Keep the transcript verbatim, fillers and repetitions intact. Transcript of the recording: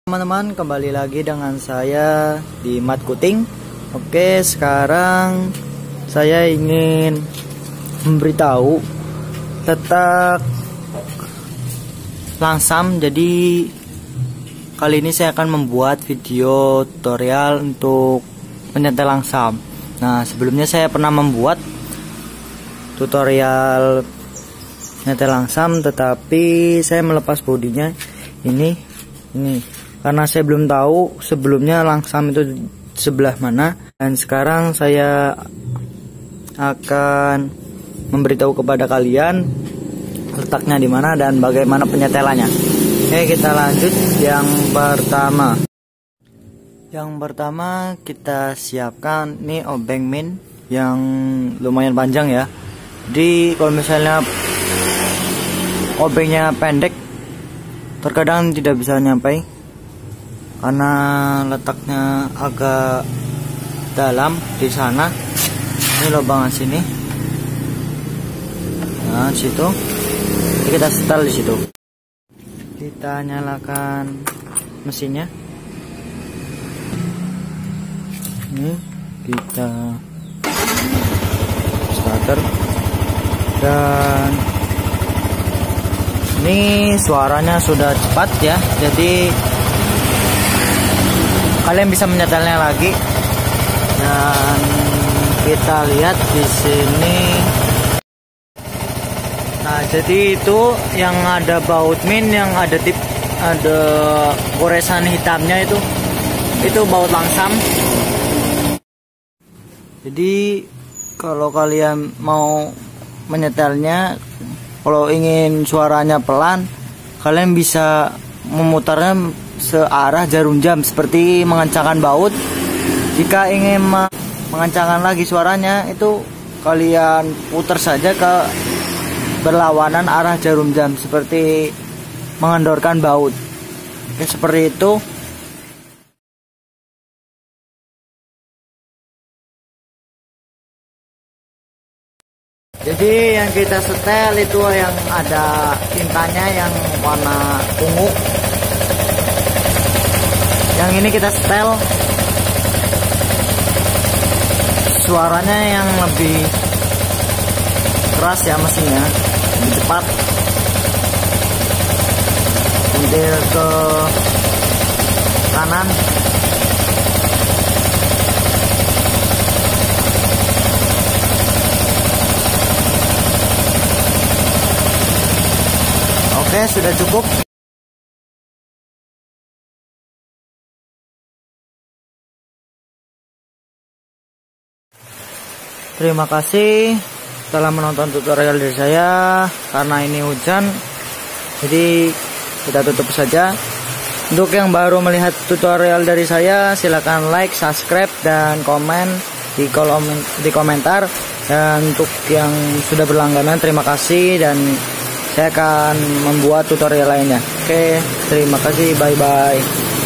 Teman-teman, kembali lagi dengan saya di Mat Kuting. Oke, sekarang saya ingin memberitahu tentang langsam. Jadi kali ini saya akan membuat video tutorial untuk menyetel langsam. Nah, sebelumnya saya pernah membuat tutorial nyetel langsam, tetapi saya melepas bodinya ini ini karena saya belum tahu sebelumnya langsam itu sebelah mana, dan sekarang saya akan memberitahu kepada kalian letaknya di mana dan bagaimana penyetelannya. Oke, kita lanjut. Yang pertama, yang pertama kita siapkan nih obeng min yang lumayan panjang ya. Jadi kalau misalnya obengnya pendek, terkadang tidak bisa nyampe karena letaknya agak dalam di sana. Ini lubangan sini, nah situ. Jadi kita setel di situ. Kita nyalakan mesinnya. Ini kita starter, dan ini suaranya sudah cepat ya. Jadi kalian bisa menyetelnya lagi, dan kita lihat di sini. Nah, jadi itu yang ada baut min, yang ada tip, ada goresan hitamnya itu, itu baut langsam. Jadi kalau kalian mau menyetelnya, kalau ingin suaranya pelan, kalian bisa memutarnya searah jarum jam seperti mengencangkan baut. Jika ingin mengencangkan lagi suaranya, itu kalian putar saja ke berlawanan arah jarum jam seperti mengendorkan baut. Oke, seperti itu. Jadi yang kita setel itu yang ada tintanya yang warna ungu. Yang ini kita setel suaranya yang lebih keras ya, mesinnya lebih cepat. Mundur ke kanan. Oke, sudah cukup. Terima kasih telah menonton tutorial dari saya. Karena ini hujan, jadi kita tutup saja. Untuk yang baru melihat tutorial dari saya, silakan like, subscribe, dan komen di kolom di komentar. Dan untuk yang sudah berlangganan, terima kasih, dan saya akan membuat tutorial lainnya. Oke, terima kasih, bye bye.